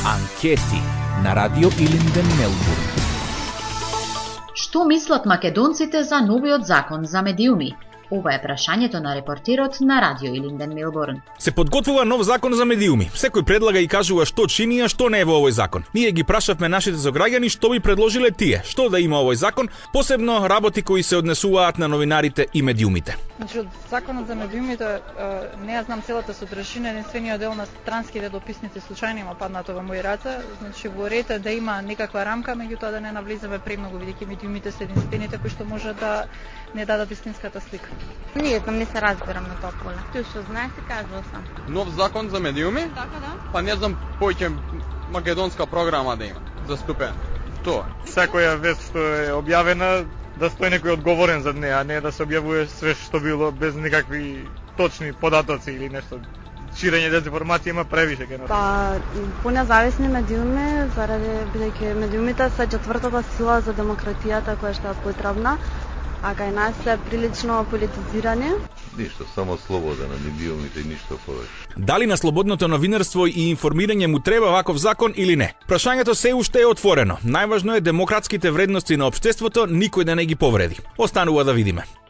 Анкети на Радио Илинден Мелбурн. Што мислат македонците за новиот закон за медиуми? Ова е прашањето на репортерот на Радио Илинден Мелбурн. Се подготвува нов закон за медиуми. Секој предлага и кажува што чини, а што не е во овој закон. Ние ги прашавме нашите сограѓани што би предложиле тие, што да има овој закон, посебно работи кои се однесуваат на новинарите и медиумите. Значи, од законот за медиумите не ја знам целата содржина, единствениот дел на странските дописници случајно има паднато во мои раце. Значи, во ред е да има некаква рамка, меѓутоа да не навлизаме премногу, бидејќи медиумите се единствените кои што може да не дадат истинската слика. Не се разбирам на тоа поле. Ти што знаеш, се кажува сам. Нов закон за медиуми? Така да. Па не знам поќе македонска програма да има заступена. Тоа. Секоја вест што е објавена да стои некој одговорен за неа, а не да се објавува све што било без никакви точни податоци или нешто. Ширење дезинформација има превише ке нас. Па, понезависни медиуми, заради бидејќи медиумите се четвртата сила за демократијата која што е потребна, а кај нас се прилично политизирани. Ништо, само слобода на медиумите и ништо повеќе. Дали на слободното новинарство и информирање му треба ваков закон или не? Прашањето се уште е отворено. Најважно е демократските вредности на општеството никој да не ги повреди. Останува да видиме.